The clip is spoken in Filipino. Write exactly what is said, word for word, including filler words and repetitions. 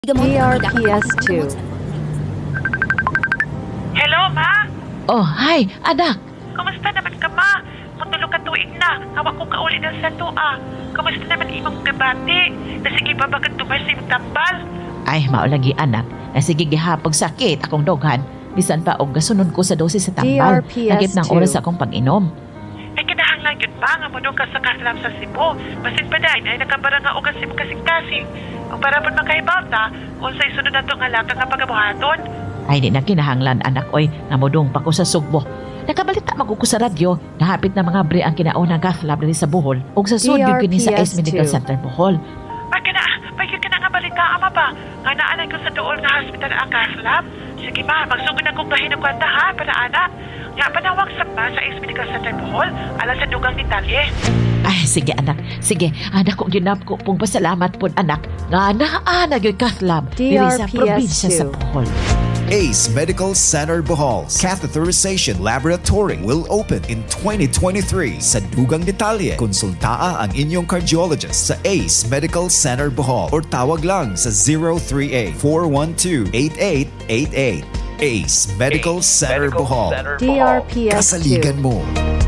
D R P S two. Hello, Ma? Oh, hi, anak. Kumusta naman ka, Ma? Mutulog ka tuig na. Hawak ko kauli ng sa tua. Kumusta naman imong kabati? Nasige pa ba kang tumas imong tambal? Ay, maulagi anak. Nasige gihapog sakit akong doghan. Bisan pa og gasunod ko sa dosis sa tambal. D R P S Nagit ng two. oras akong pag-inom. Ay kinahanglan yun pa nga mo ka sa kaslam sa Cebu. Basin pa dahil ay nakabara nga o kasi kasing-kasing. Ang para po makahibawta, kung sa isunod na ito nga lang nga pagabuhaton. Ay, di na kinahanglan anak oy. Namudong pa ko sa Sugbo. Nakabalita maguko sa radyo. Nahapit na mga bre ang kinaunang kaklab rin sa Bohol. Og sa sud yung kini sa Ace Medical Center Bohol. Ay ka na, may ka na nga balita ama ba? Nga naalay ko sa dool nga hospital ang kaslab. Sige ma, magsugod na kong bahin ng kwanta ha, para anak. Nga panawag sa pa sa Ace Medical Center Bohol, alas sa dugang ni Talye. Ay, sige anak. Sige, anak ko ginap ko pong pasalamat po anak. Nga naana yung kaklab D diri R sa P S probinsya sa two. Bohol. Ace Medical Center Bohol's Catheterization Laboratory will open in twenty twenty-three sa Dugang Detalye. Konsultaa ang inyong cardiologist sa Ace Medical Center Bohol or tawag lang sa zero three eight, four one two, eight eight eight eight. Ace Medical Center Bohol. D R P S two. Kasaligan mo.